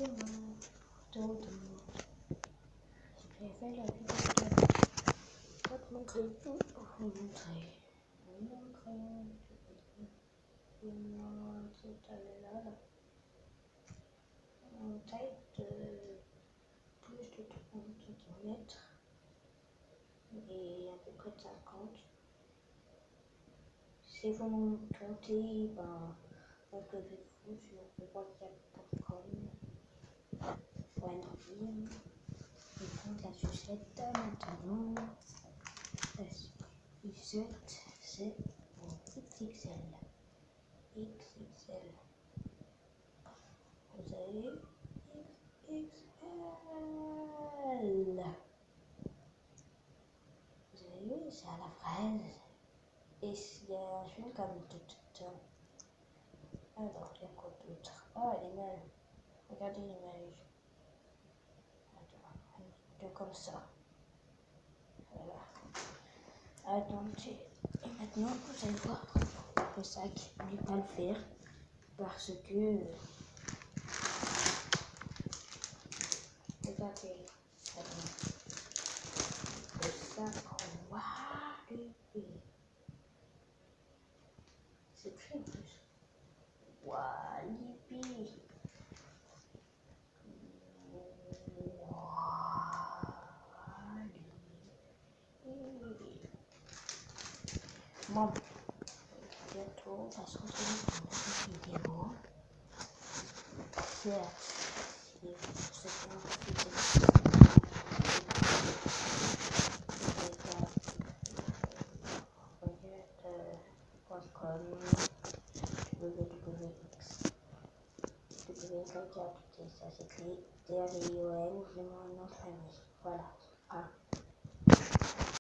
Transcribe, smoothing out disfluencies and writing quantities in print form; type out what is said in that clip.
moi, dodo. J'ai fait la vidéo. Je vais te montrer tout. Je vais vous montrer. Tout à l'heure. Une taille de plus de 30 cm et à peu près 50. Si vous me comptez, ben, inscrivez-vous sur whatsapp.com. Voilà, je prends la sucette maintenant. La sucette, c'est pour XXL. XXL. Vous avez XXL. Vous avez vu, c'est à la fraise. Et il y a un film comme tout. Alors, il y a quoi d'autre? Ah, l'image. Regardez l'image. Attends, un peu comme ça. Voilà. Attendez. Et maintenant, vous allez voir le sac. Je ne vais pas le faire parce que. Regardez. Le sac en Walibi. C'est écrit en plus. Walibi. Bon, bientôt, on va se retrouver pour une vidéo. Ça s'écrit D-R-I-O-N, je m'en entraîne. Voilà.